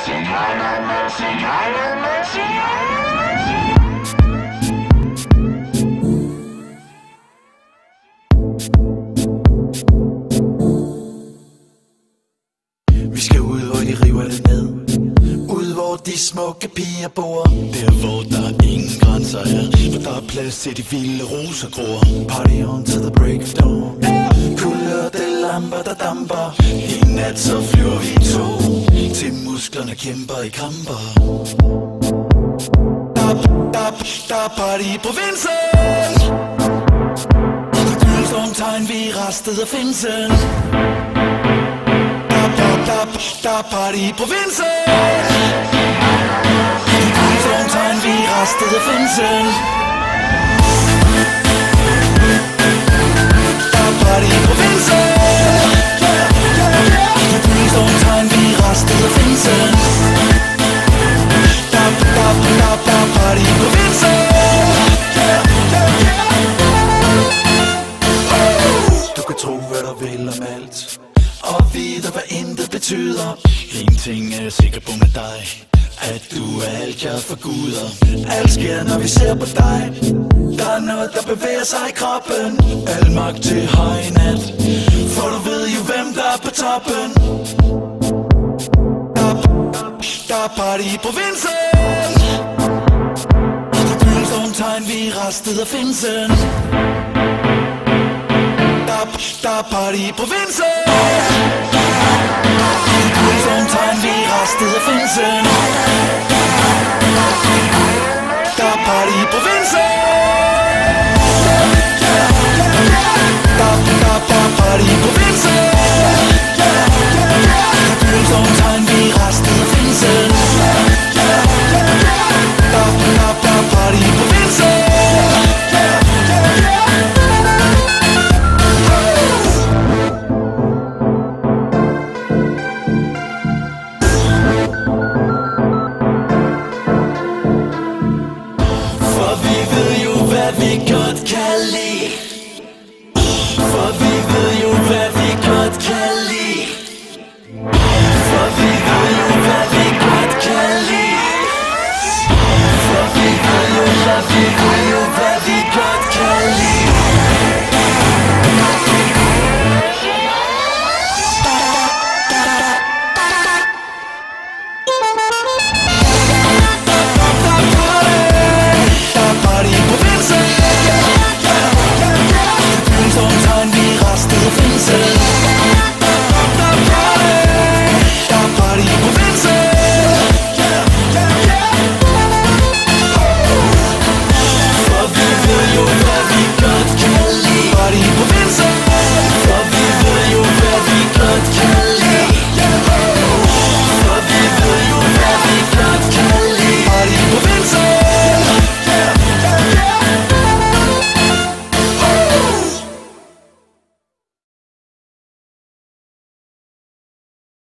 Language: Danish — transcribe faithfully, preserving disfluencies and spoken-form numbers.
Vi skal ud, hvor de river det ned. Ud, hvor de smukke piger bor. Der, hvor der ingen grænser er. For der er plads til de vilde roser gror. Party on to the break of dawn. Kulørte lamper, der damper. I nat så flyver vi to. Til musklerne kæmper i kamper. Der, der, der er party i provinsen. Tegn, vi rastede af finsen. Der, der, der, der er party i provinsen. Tegn, vi rastede af finsen. Der er party i provinsen. Tegn, vi rastede af finsen. Der, der, der, der er party i provinsen. Tro hvad der vil om alt og vide hvad intet betyder. En ting er jeg sikker på med dig, at du er alt jeg forguder. Alt sker når vi ser på dig. Der er noget der bevæger sig i kroppen. Al magt til høj nat. For du ved jo hvem der er på toppen. Der, der er party i provinsen. Tegn vi rastede af finsen. Der er party i provinsen. Tegn vi rastede af finsen. Der er party i provinsen.